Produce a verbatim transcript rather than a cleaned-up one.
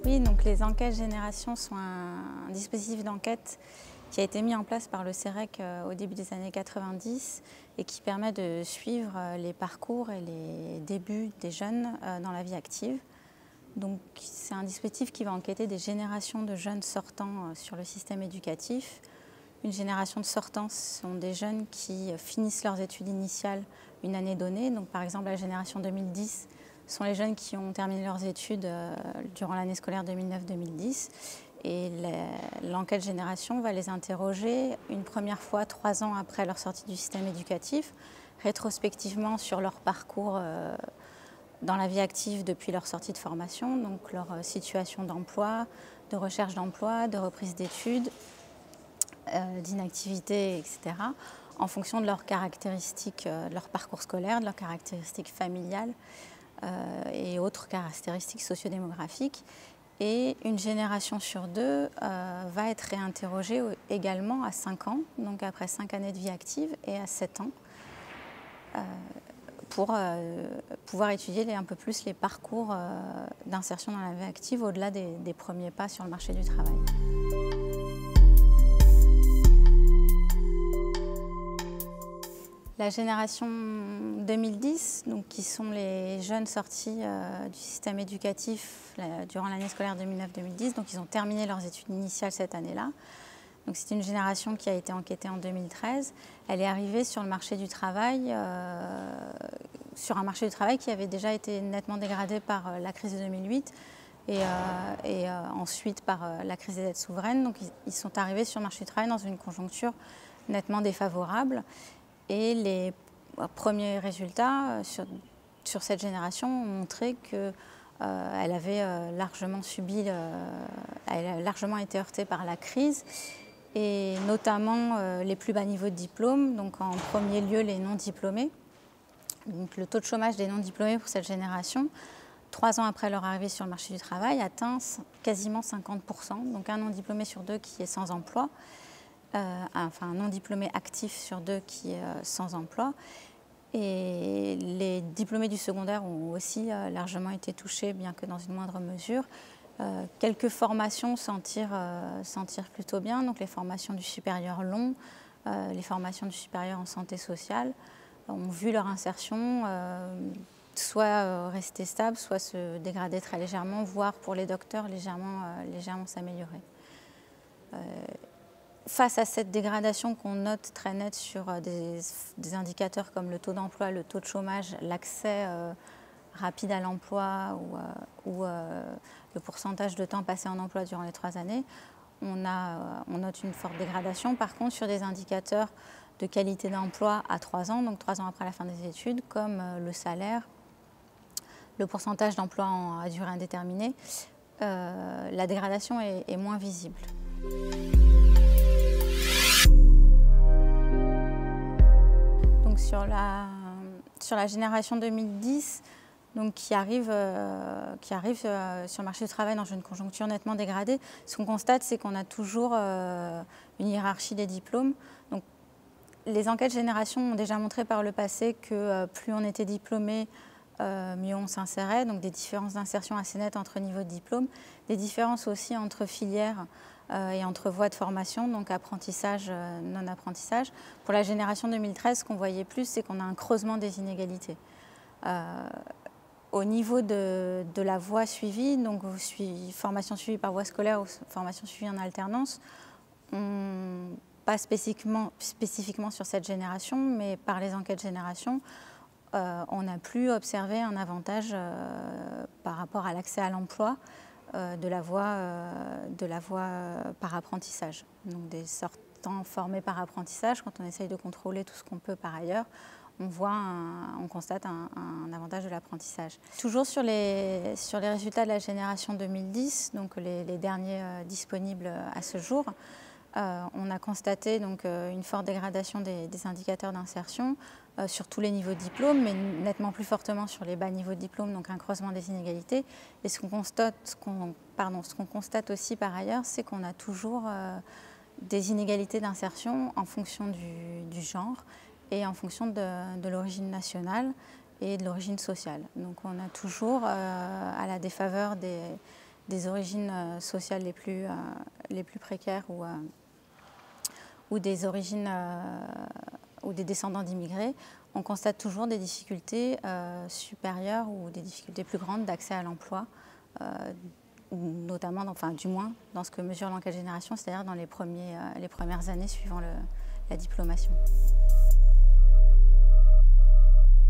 Oui, donc les enquêtes génération sont un, un dispositif d'enquête qui a été mis en place par le C E R E C au début des années quatre-vingt-dix et qui permet de suivre les parcours et les débuts des jeunes dans la vie active. Donc c'est un dispositif qui va enquêter des générations de jeunes sortants sur le système éducatif. Une génération de sortants sont des jeunes qui finissent leurs études initiales une année donnée. Donc par exemple la génération deux mille dix sont les jeunes qui ont terminé leurs études durant l'année scolaire deux mille neuf deux mille dix. Et l'enquête génération va les interroger une première fois trois ans après leur sortie du système éducatif, rétrospectivement sur leur parcours dans la vie active depuis leur sortie de formation, donc leur situation d'emploi, de recherche d'emploi, de reprise d'études, euh, d'inactivité, et cetera, en fonction de leurs caractéristiques, de leur parcours scolaire, de leurs caractéristiques familiales euh, et autres caractéristiques sociodémographiques. Et une génération sur deux euh, va être réinterrogée également à cinq ans, donc après cinq années de vie active, et à sept ans, euh, pour euh, pouvoir étudier les, un peu plus les parcours euh, d'insertion dans la vie active au-delà des, des premiers pas sur le marché du travail. La génération deux mille dix, donc, qui sont les jeunes sortis euh, du système éducatif là, durant l'année scolaire deux mille neuf deux mille dix, donc ils ont terminé leurs études initiales cette année-là. C'est une génération qui a été enquêtée en deux mille treize. Elle est arrivée sur le marché du travail, euh, sur un marché du travail qui avait déjà été nettement dégradé par la crise de deux mille huit et, euh, et euh, ensuite par euh, la crise des dettes souveraines. Donc ils, ils sont arrivés sur le marché du travail dans une conjoncture nettement défavorable. Et les premiers résultats sur, sur cette génération ont montré qu'elle euh, avait euh, largement subi, euh, elle a largement été heurtée par la crise, et notamment euh, les plus bas niveaux de diplôme, donc en premier lieu les non-diplômés. Donc le taux de chômage des non-diplômés pour cette génération, trois ans après leur arrivée sur le marché du travail, atteint quasiment cinquante pour cent, donc un non-diplômé sur deux qui est sans emploi. Euh, enfin un non-diplômé actif sur deux qui est euh, sans emploi. Et les diplômés du secondaire ont aussi euh, largement été touchés, bien que dans une moindre mesure. Euh, quelques formations s'en tirent, euh, s'en tirent plutôt bien, donc les formations du supérieur long, euh, les formations du supérieur en santé sociale euh, ont vu leur insertion euh, soit euh, rester stable, soit se dégrader très légèrement, voire pour les docteurs légèrement, euh, légèrement s'améliorer. Euh, Face à cette dégradation qu'on note très nette sur des, des indicateurs comme le taux d'emploi, le taux de chômage, l'accès euh, rapide à l'emploi ou, euh, ou euh, le pourcentage de temps passé en emploi durant les trois années, on, a, euh, on note une forte dégradation. Par contre, sur des indicateurs de qualité d'emploi à trois ans, donc trois ans après la fin des études, comme euh, le salaire, le pourcentage d'emploi à durée indéterminée, euh, la dégradation est, est moins visible. Sur la, sur la génération deux mille dix, donc qui arrive, euh, qui arrive euh, sur le marché du travail dans une conjoncture nettement dégradée, ce qu'on constate, c'est qu'on a toujours euh, une hiérarchie des diplômes. Donc, les enquêtes génération ont déjà montré par le passé que euh, plus on était diplômé, euh, mieux on s'insérait, donc des différences d'insertion assez nettes entre niveaux de diplôme, des différences aussi entre filières euh, et entre voies de formation, donc apprentissage, euh, non-apprentissage. Pour la génération deux mille treize, ce qu'on voyait plus, c'est qu'on a un creusement des inégalités. Euh, au niveau de, de la voie suivie, donc formation suivie par voie scolaire ou formation suivie en alternance, on, pas spécifiquement, spécifiquement sur cette génération, mais par les enquêtes génération, euh, on a pu observer un avantage euh, par rapport à l'accès à l'emploi euh, de la voie, euh, de la voie euh, par apprentissage. Donc des sortants formés par apprentissage, quand on essaye de contrôler tout ce qu'on peut par ailleurs, on voit, un, on constate un, un avantage de l'apprentissage. Toujours sur les, sur les résultats de la génération deux mille dix, donc les, les derniers euh, disponibles à ce jour, euh, on a constaté donc, euh, une forte dégradation des, des indicateurs d'insertion euh, sur tous les niveaux de diplôme, mais nettement plus fortement sur les bas niveaux de diplôme, donc un creusement des inégalités. Et ce qu'on constate, ce qu'on, pardon, ce qu'on constate aussi par ailleurs, c'est qu'on a toujours euh, des inégalités d'insertion en fonction du, du genre et en fonction de, de l'origine nationale et de l'origine sociale. Donc on a toujours, euh, à la défaveur des, des origines euh, sociales les plus, euh, les plus précaires ou, euh, ou des origines euh, ou des descendants d'immigrés, on constate toujours des difficultés euh, supérieures ou des difficultés plus grandes d'accès à l'emploi, euh, notamment, dans, enfin du moins dans ce que mesure l'enquête génération, c'est-à-dire dans les, premiers, euh, les premières années suivant le, la diplomation.